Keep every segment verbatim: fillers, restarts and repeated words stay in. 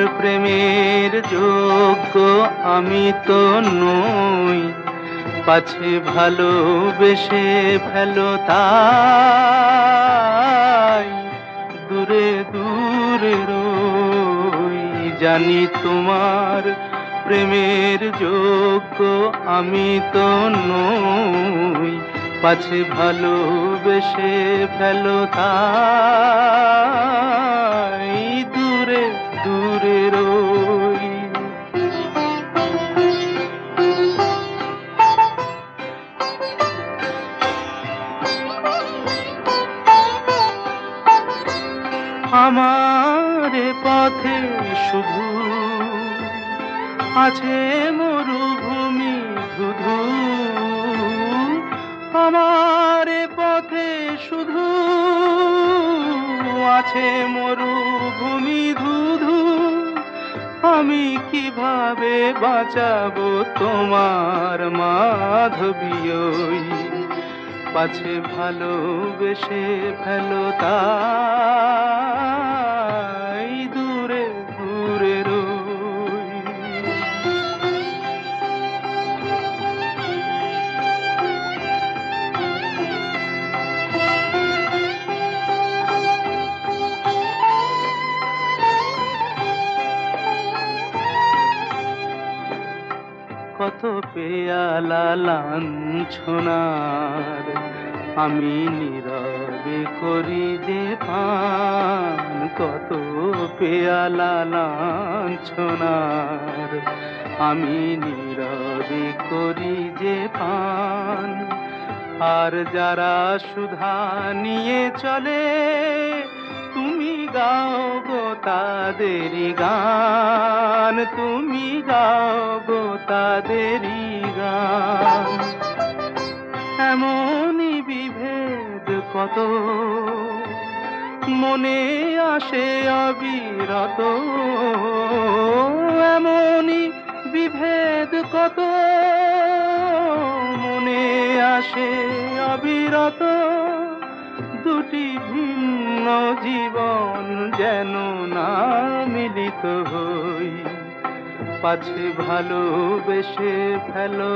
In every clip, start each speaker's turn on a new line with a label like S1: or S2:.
S1: প্রেমের যোগ্য আমি তো নই, পাছে ভালোবেসে ফেলো তাই দূরে দূরে রই। জানি তোমার প্রেমের যোগ্য আমি তো নই, পাছে ভালোবেসে ফেলো তাই দূরে দূরে রই। আমার পথে শুধু আছে মরুভূমি ধুধু, আমার পথে শুধু আছে মরুভূমি ধুধু। আমি কিভাবে বাঁচাবো তোমার মাধবী ওই, পাছে ভালোবেসে ফেলো তাই দূরে দূরে রই। কত পেয়ালা লাঞ্ছনার আমি নীরবে করি যে পান, কত পেয়ালা লাঞ্ছনার আমি নীরবে করি যে পান। আর যারা সুধা নিয়ে চলে তুমি গাও গো তাদেরই গান, তুমি গাও গো তাদেরই গান। এমনই বিভেদ কত মনে আসে অবিরত, এমনই বিভেদ কত মনে আসে অবিরত। দুটি ভিন্ন জীবন যেন না মিলিত হই, পাছে ভালোবেসে ফেলো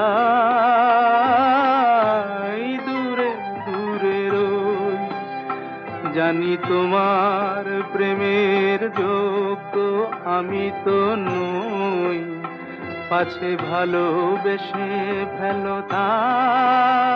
S1: তাই দূরে দূরে রই। জানি তোমার প্রেমের যোগ্য আমি তো নই, পাছে ভালোবেসে ফেলো তাই